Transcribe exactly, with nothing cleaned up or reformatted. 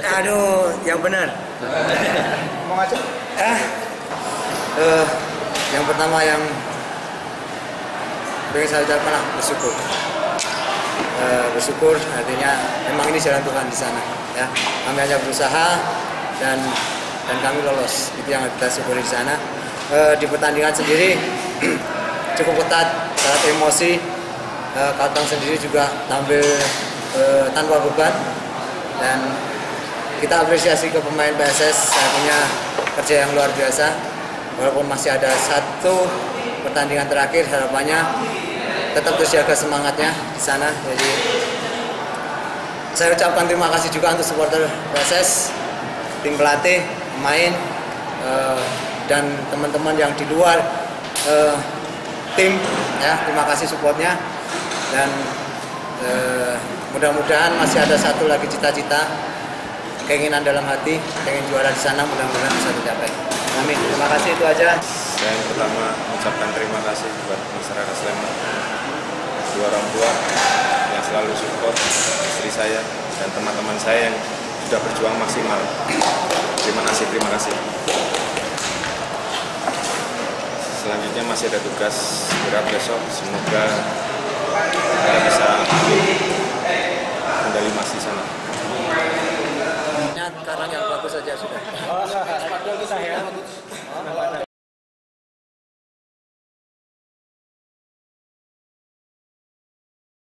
Aduh, yang benar. Mau ngajak? Ah, uh, yang pertama yang pengen saya ucapkan lah, bersyukur. Uh, bersyukur artinya memang ini jalan Tuhan di sana. Ya, kami hanya berusaha dan dan kami lolos. Itu yang kita syukuri di sana. Uh, di pertandingan sendiri cukup ketat, sangat emosi. Uh, Kalteng sendiri juga tampil uh, tanpa beban dan kita apresiasi ke pemain P S S, artinya kerja yang luar biasa. Walaupun masih ada satu pertandingan terakhir, harapannya tetap terjaga semangatnya di sana. Jadi saya ucapkan terima kasih juga untuk supporter P S S, tim pelatih, pemain, uh, dan teman-teman yang di luar uh, tim. Ya, terima kasih supportnya dan uh, mudah-mudahan masih ada satu lagi cita-cita, keinginan dalam hati, pengen juara di sana, mudah-mudahan bisa tercapai. Amin. Terima kasih, itu aja. Saya yang pertama mengucapkan terima kasih buat masyarakat Sleman, dua orang tua yang selalu support, istri saya dan teman-teman saya yang sudah berjuang maksimal. Terima kasih, terima kasih. Selanjutnya masih ada tugas berat besok, semoga kita bisa